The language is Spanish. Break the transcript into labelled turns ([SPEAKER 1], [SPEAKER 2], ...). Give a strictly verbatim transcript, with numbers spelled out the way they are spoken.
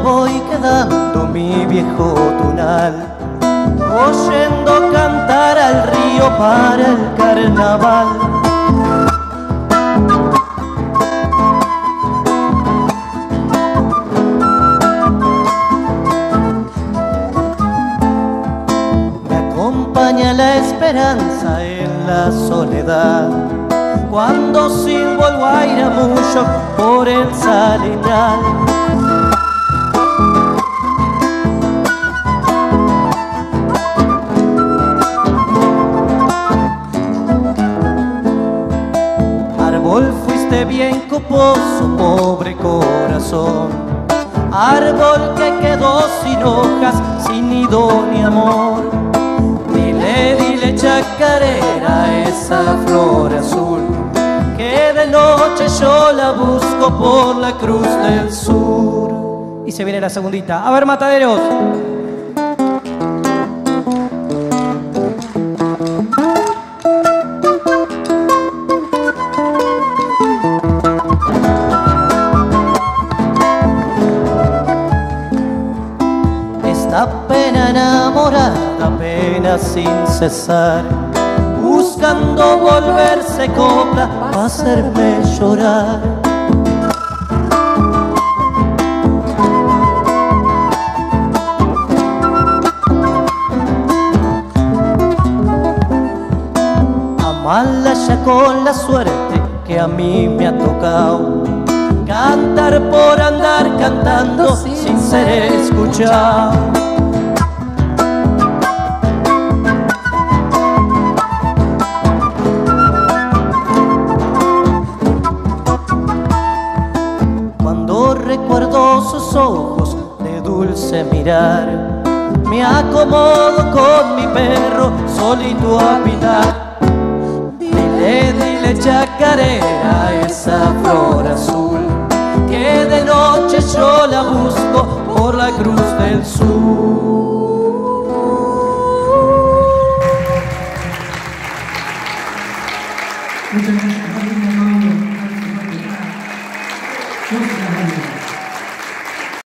[SPEAKER 1] voy quedando mi viejo tunal, oyendo cantar al río para el carnaval. Me acompaña la esperanza en la soledad, cuando silbo el guairamuyo por el Salinal. Árbol fuiste bien coposo, pobre corazón, árbol que quedó sin hojas, sin nido ni amor. Dile, dile chacarera, esa flor azul, que de noche yo la busco por la cruz del sur. Y se viene la segundita. A ver, mataderos. Esta pena enamorada, pena sin cesar, buscando volverse copla para hacerme llorar. Amarla ya con la suerte que a mí me ha tocado, cantar por andar cantando sin ser escuchado. Recuerdo sus ojos de dulce mirar, me acomodo con mi perro solito a pitar. Dile, dile chacarera, esa flor azul, que de noche yo la busco por la cruz del sur.